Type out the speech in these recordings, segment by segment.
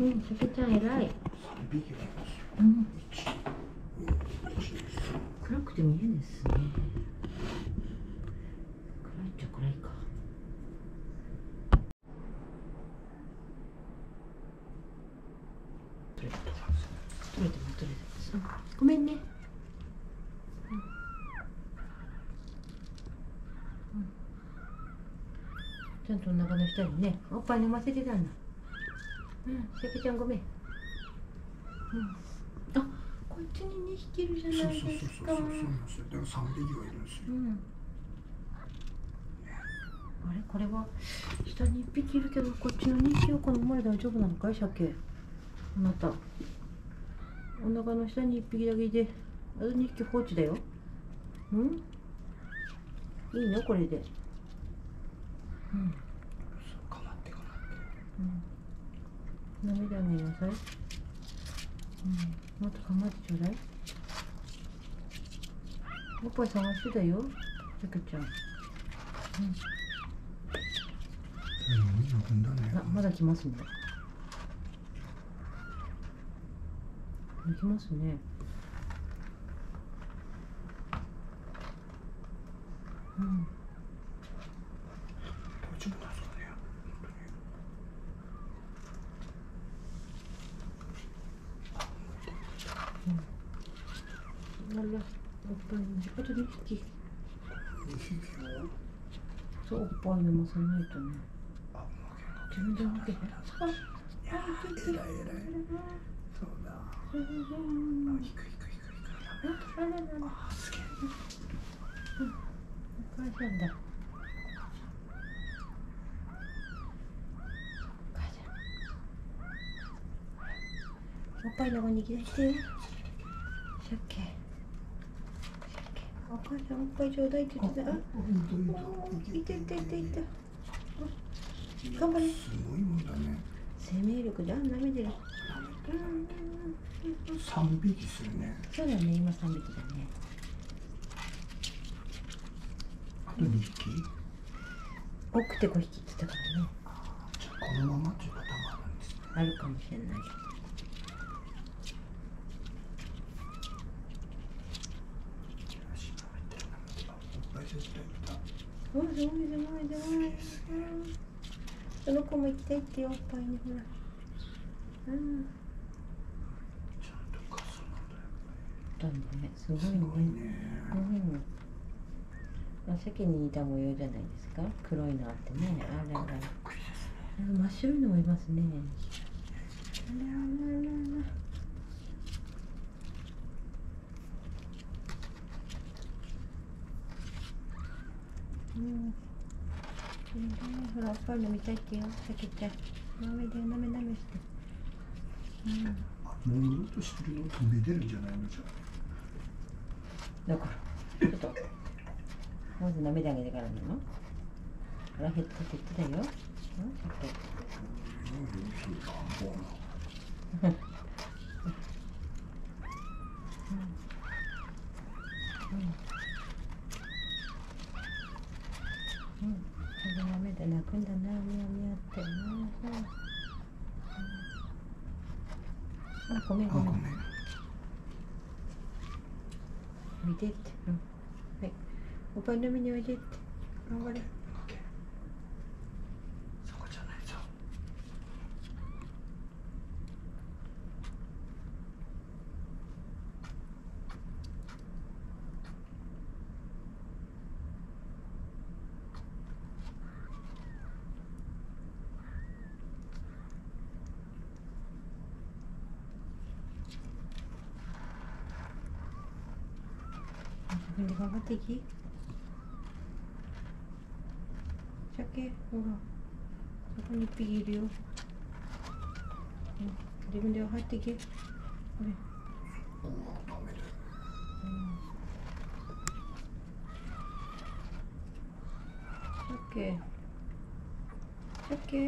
、さけちゃん偉い。 3匹はいますよ。 うん。 1、2、1、 暗くて見えないですね。暗いっちゃ暗いか。取れてます。ごめんね。ちゃんとお腹の下にね、おっぱい飲ませてたんだ。うん、さけちゃんごめん。あ、こっちに2匹いるじゃないですか。 そうなんですよ。だから3匹はいるんですよ。 あれ、これは下に1匹いるけど、こっちの2匹はこのままで大丈夫なのかい、鮭。あなた。お腹の下に1匹だけいて、あと2匹放置だよ。いいのこれで。 かまってかまって。 涙あげなさい。もっとかまってちょうだい。おっぱい探してたよ、さけちゃん。あ、まだ来ますね。来ますね。 大丈夫なんですかね。 あら、おっぱいの、あと2匹。 2匹を。 そう、おっぱい飲ませないとね。自分で分けて。 偉い。そうだ。低い。あ、すげえ。 お母さんだ。おっぱいの方に行きて。鮭。お母さんおっぱいちょうだいって言ってた。あ、いた。頑張れ。 すごいもんだね。 生命力じゃん、舐めてる。 3匹するね。 そうだね、今3匹だね。 あと2匹。 多くて5匹って言ったからね。 じゃあこのままっていうパターンもあるんですね。 あるかもしれない。すごい。その子も行きたいってよ、おっぱいにほら。 ちゃんとガスなんだよ。 だね、すごいね。鮭に似た模様じゃないですか。黒いのあってね。あらら。真っ白いのもいますね。あらら。ほら、おっぱい飲みたいってよ、さけちゃん。舐めして。 もううとしてるの飛び出るんじゃないのじゃだから、ちょっと、まず舐めてあげてからなの。ほら、ヘッドって言ってたよ。舐めて泣くんだな、ミヤミヤってな。あ、ごめん。見てって。はい。おっぱい飲みにおいでって。頑張れ。 そこじゃないぞ。 自分で頑張っていき。鮭、ほら、そこに1匹いるよ。自分で入っていけ。これ。鮭。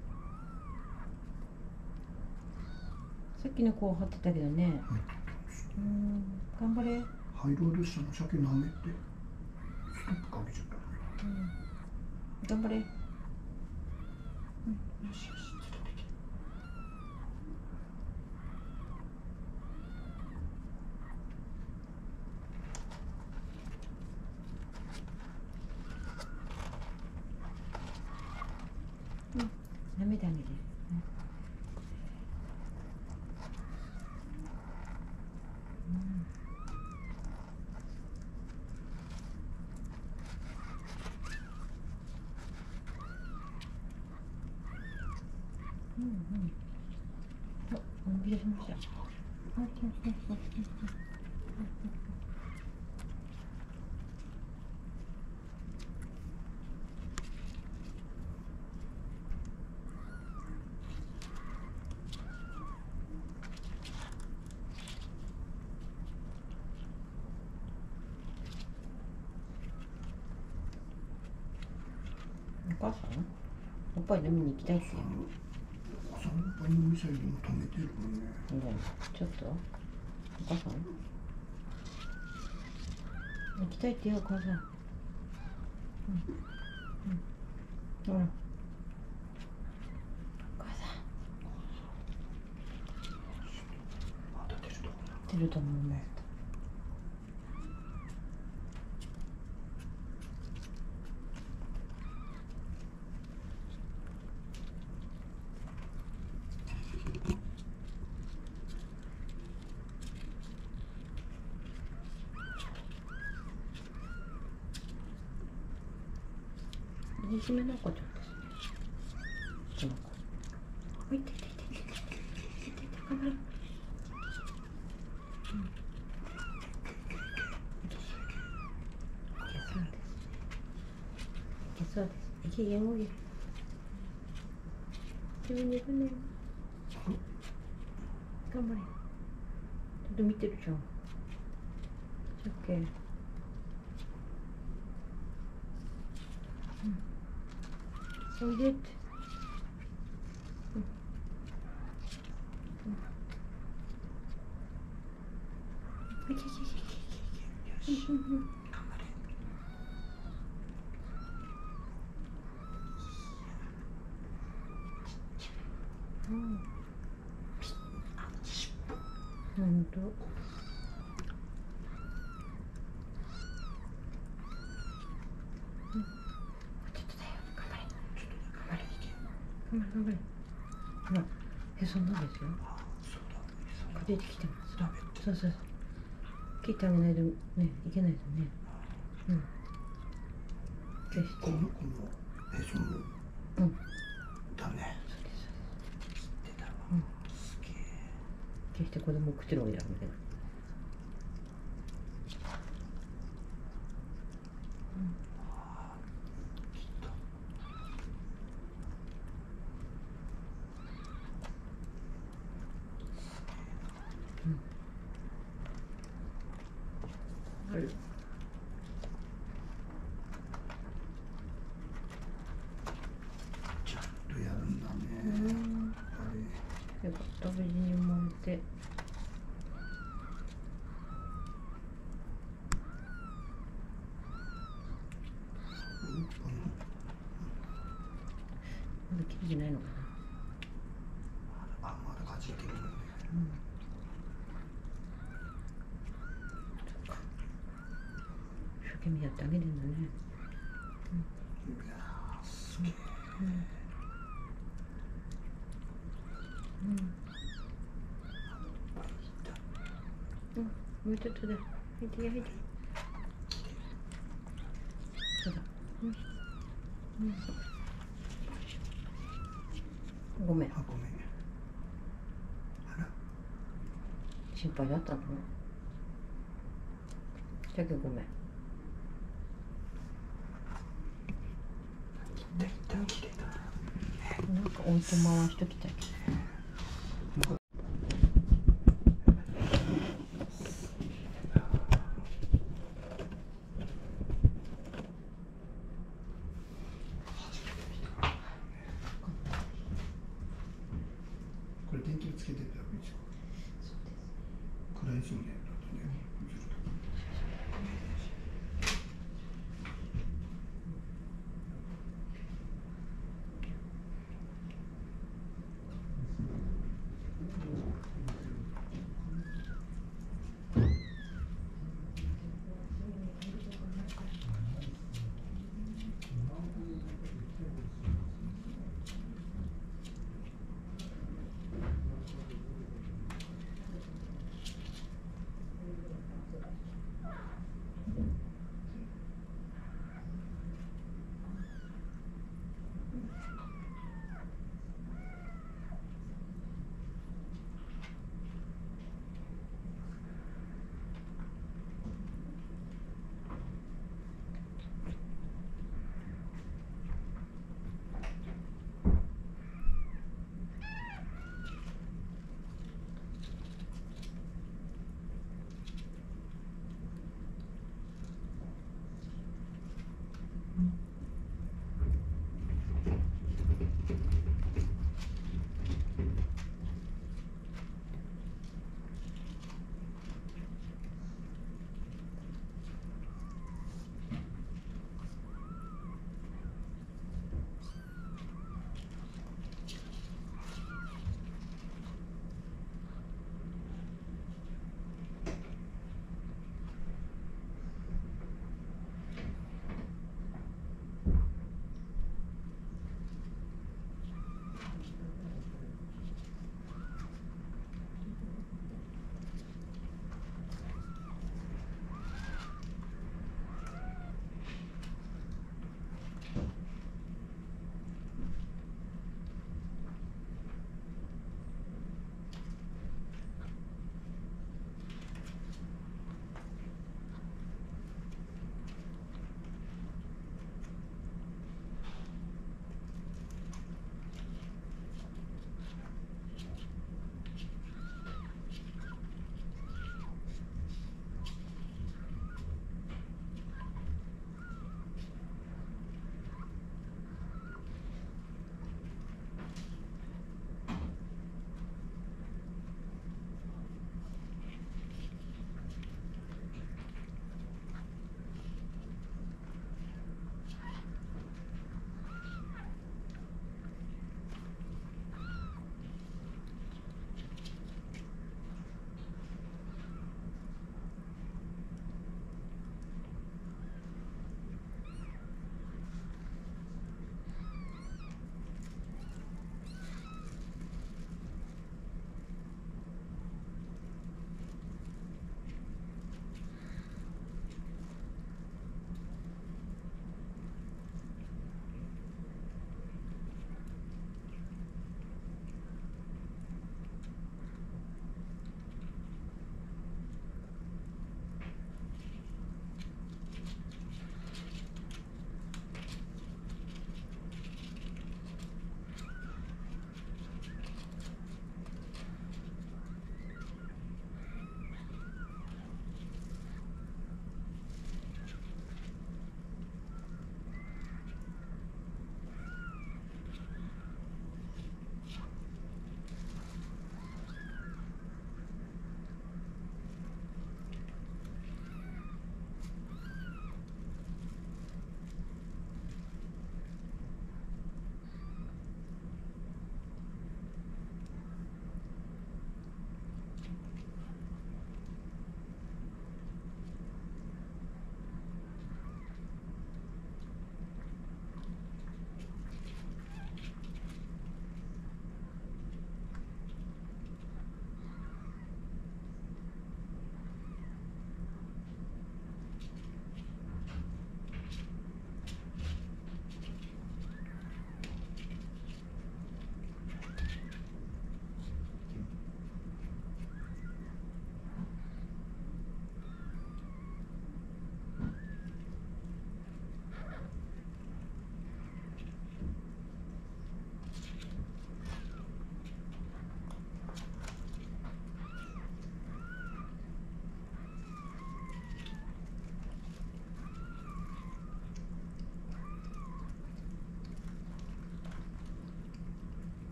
さっきの子を張ってたけどね。頑張れ。 ハイロードしたの鮭舐めてストップかけちゃった。 頑張れ。 よし。 めてあげて。うんうん。あ、思い出しました。お母さん、おっぱい飲みに行きたいって言うの？ 散歩の店にも止めてるもんね。 ちょっとお母さん行きたいって言うお母さん。ほら、お母さんまだ出るとこ出ると思うね。いじめの子ちゃんですね。この子。おいてててててててて頑張れ。いけそうです。いけそうです。いけやんごげ。自分で行くね。頑張れ。ちょっと見てるじゃん。オッケー。おいでって。いけいけいけいけいけ。頑張れ。ほんと。ちょっとだよ。頑張れ。頑張れ。頑張れ頑張れ。ほら、へそんなんですよ。出てきてます。そうそうそう。切ってあげないとね、いけないですね。うん。消して。 この子のへそもダメ。 そうです。 切ってたわ。すげえ。 消して子供を口の上であげてる。 ちゃんとやるんだね。 よかった、無事に生まれて。まだ切れてないのかな。 あ、まだかじいてるもんね。 そっか。一生懸命やってあげるんだね。 いやー、すげえ。 もうちょっとだ。入って入って。そうだ。ごめん。 あ、ごめん。あら。 心配だったの？だけどごめん。 切れた。 なんか音符回しときたいけど。 これ電気をつけてたらいいでしょ。暗いですよね。だとね。